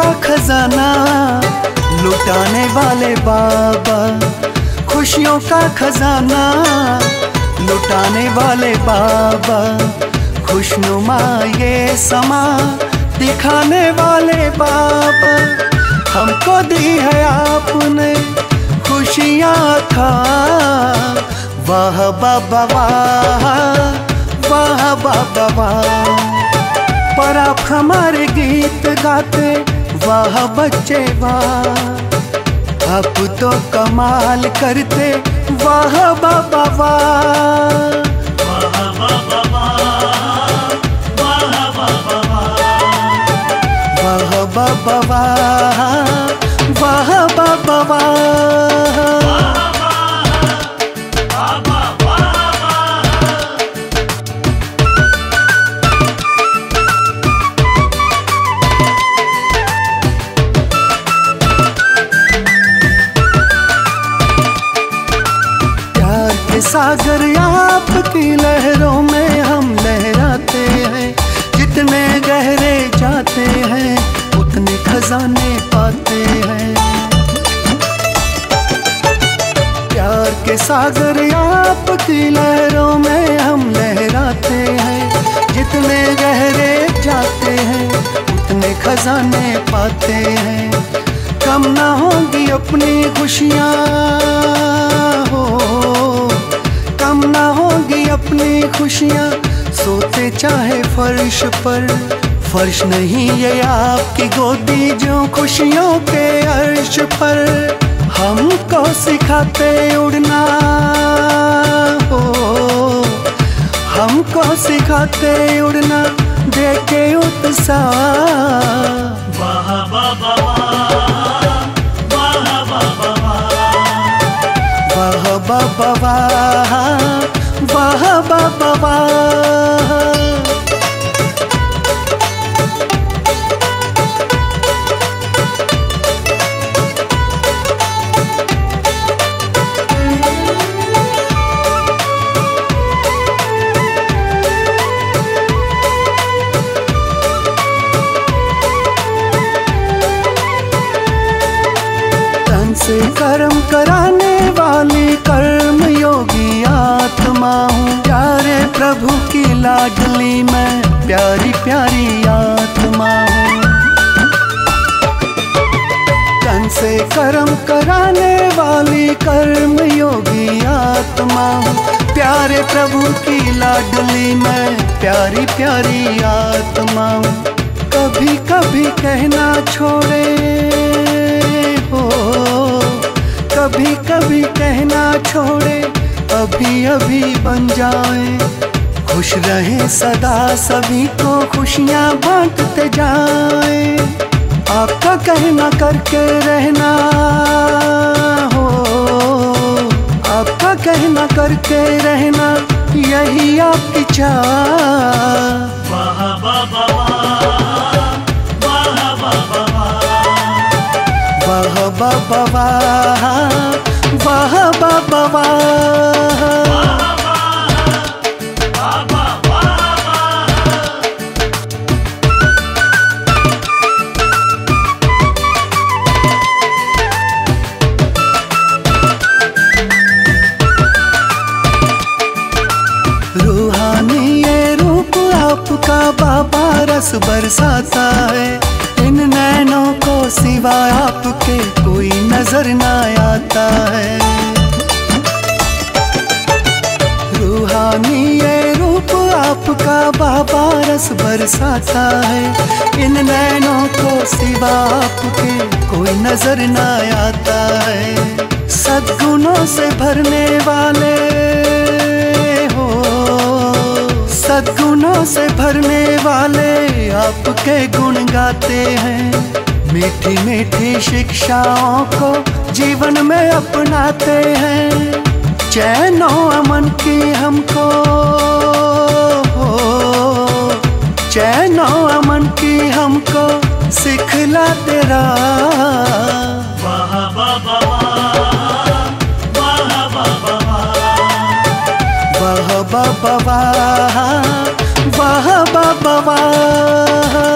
खजाना लुटाने वाले बाबा, खुशियों का खजाना लुटाने वाले बाबा, खुशनुमा ये समा दिखाने वाले बाबा। हमको दी है आपने खुशियाँ खा, वाह बाबा वाह, वाह बाबा वाह। पर आप हमारे गीत गाते, वाह बच्चे वाह। आप तो कमाल करते, वाह बाबा वाह। वाह बाबा वाह, वाह बाबा वाह। वाह बाबा वाह, वाह बाबा वाह। सागर आपकी लहरों में हम लहराते हैं, जितने गहरे जाते हैं उतने खजाने पाते हैं। प्यार के सागर आपकी लहरों में हम लहराते हैं, जितने गहरे जाते हैं उतने खजाने पाते हैं। कम ना होंगी अपनी खुशियाँ हो, कम ना होगी अपनी खुशियाँ, सोते चाहे फर्श पर। फर्श नहीं ये आपकी गोदी जो खुशियों के अर्श पर। हमको सिखाते उड़ना हो, हमको सिखाते उड़ना, देके उत्साह। वाह बाबा वाह, वाह बाबा वाह। वाह बाबा वाह, वाह बाबा वाह। तन से कर्म कराने वाली कर्म योगी आत्मा हूँ, प्यारे प्रभु की लाडली मैं प्यारी प्यारी आत्मा हूँ। तन से कर्म कराने वाली कर्म योगी आत्मा हूँ, प्यारे प्रभु की लाडली मैं प्यारी प्यारी आत्मा हूँ। कभी कभी कहना छोड़े हो, कभी कभी कहना छोड़े, अभी अभी बन जाए। खुश रहे सदा, सभी को खुशियाँ बांटते जाए। आपका कहना करके रहना हो, आपका कहना करके रहना, यही आपकी चाह। वाह बाबा वाह, वाह बाबा वाह। वाह बाबा वाह, वाह बाबा वाह। रूहानी ये रूप आपका बाबा रस बरसाता है, इन नैनों को सिवाय आपके कोई नजर ना आता है। रूहानी ये रूप आपका बाबा रस बरसाता है, इन नैनों को सिवा आपके कोई नजर ना आता है। सद्गुणों से भरने वाले हो, सद्गुणों से भरने वाले आपके गुण गाते हैं। मीठी मीठी शिक्षाओं को जीवन में अपनाते हैं। चैनो अमन की हमको हो, चैनो अमन की हमको सिखलाते रहा। वाह बाबा वाह, वाह बाबा वाह। वाह बाबा वाह, वाह बाबा वाह।